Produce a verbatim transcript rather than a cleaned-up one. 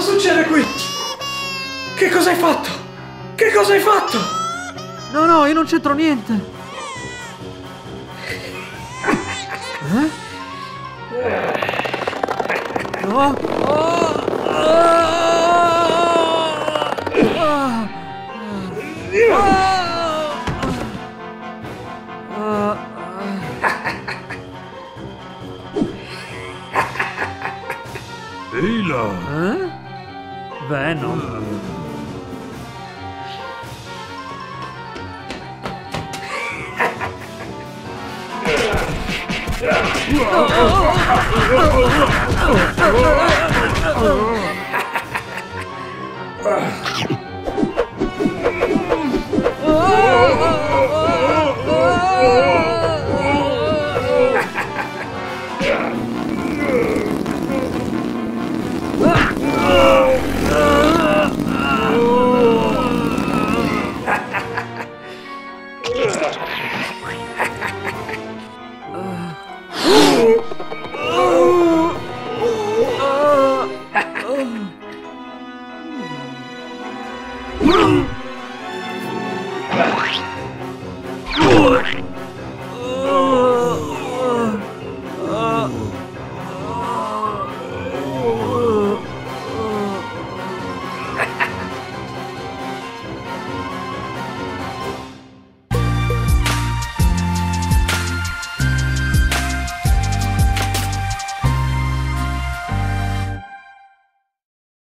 succede qui? Che cosa hai fatto? Che cosa hai fatto? No, no, io non c'entro niente. Eh? No. Oh. Ehi là! Eh? Venom. Oh!